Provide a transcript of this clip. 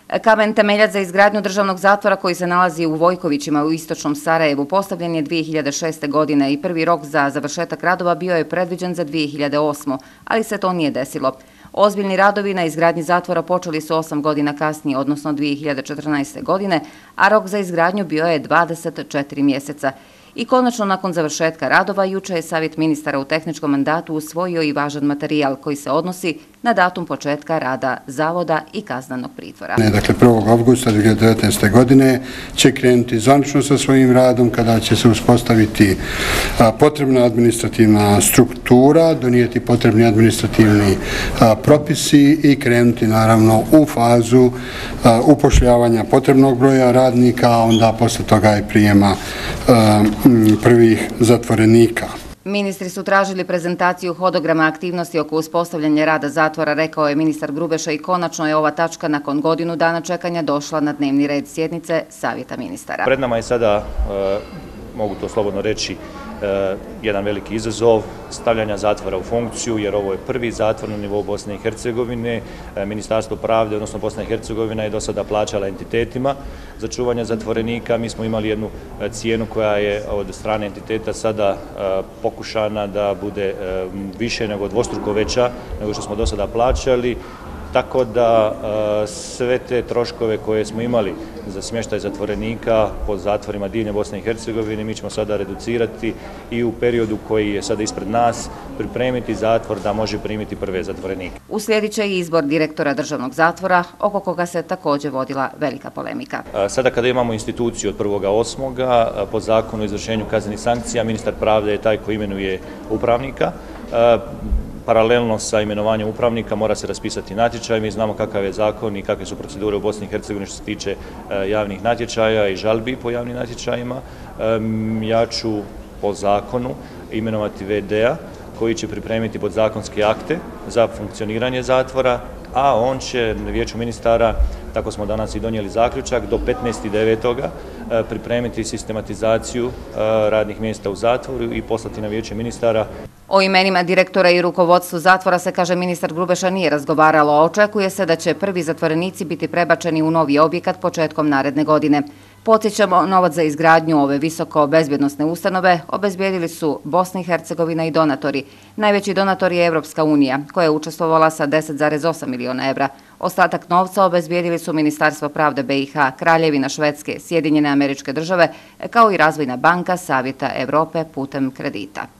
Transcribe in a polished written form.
Kamen temeljac za izgradnju državnog zatvora koji se nalazi u Vojkovićima u istočnom Sarajevu postavljen je 2006. godine i prvi rok za završetak radova bio je predviđen za 2008. ali se to nije desilo. Ozbiljni radovi na izgradnji zatvora počeli su 8 godina kasnije, odnosno 2014. godine, a rok za izgradnju bio je 24 mjeseca. I konačno, nakon završetka radova, juče je Savjet ministara u tehničkom mandatu usvojio i važan materijal koji se odnosi na datum početka rada zavoda i kaznenog pritvora. Dakle, 1. avgusta 2019. godine će krenuti zvanično sa svojim radom kada će se uspostaviti potrebna administrativna struktura, donijeti potrebni administrativni propisi i krenuti naravno u fazu upošljavanja potrebnog broja radnika, a onda posle toga i prijema prvih zatvorenika. Ministri su tražili prezentaciju hodograma aktivnosti oko uspostavljanja rada zatvora, rekao je ministar Grubeša, i konačno je ova tačka nakon godinu dana čekanja došla na dnevni red sjednice Savjeta ministara. Pred nama je sada, mogu to slobodno reći, jedan veliki izazov stavljanja zatvora u funkciju, jer ovo je prvi zatvor na nivou Bosne i Hercegovine. Ministarstvo pravde, odnosno Bosna i Hercegovina, je do sada plaćala entitetima za čuvanje zatvorenika. Mi smo imali jednu cijenu koja je od strane entiteta sada pokušana da bude više nego dvostruko veća nego što smo do sada plaćali. Tako da sve te troškove koje smo imali za smještaj zatvorenika po zatvorima diljem Bosne i Hercegovine mi ćemo sada reducirati i u periodu koji je sada ispred nas pripremiti zatvor da može primiti prve zatvorenike. Uslijedit će i izbor direktora državnog zatvora, oko koga se također vodila velika polemika. Sada kada imamo instituciju od 1.8. po zakonu o izvršenju kaznenih sankcija, ministar pravde je taj koji imenuje upravnika. Paralelno sa imenovanjem upravnika mora se raspisati natječaj. Mi znamo kakav je zakon i kakve su procedure u Bosni i Hercegovini što se tiče javnih natječaja i žalbi po javnim natječajima. Ja ću po zakonu imenovati VD-a koji će pripremiti podzakonske akte za funkcioniranje zatvora, a on će vijeću ministara, tako smo danas i donijeli zaključak, do 15.9. pripremiti sistematizaciju radnih mjesta u zatvoru i poslati na vijeće ministara. O imenima direktora i rukovodstvu zatvora se, kaže ministar Grubeša, nije razgovaralo, a očekuje se da će prvi zatvorenici biti prebačeni u novi objekat početkom naredne godine. Podsjećamo, novac za izgradnju ove visoko bezbjednosne ustanove obezbijedili su Bosna i Hercegovina i donatori. Najveći donator je Evropska unija, koja je učestvovala sa 10,8 miliona evra. Ostatak novca obezbijedili su Ministarstvo pravde BiH, Kraljevina Švedske, Sjedinjene Američke Države, kao i Razvojna banka Savjeta Evrope putem kredita.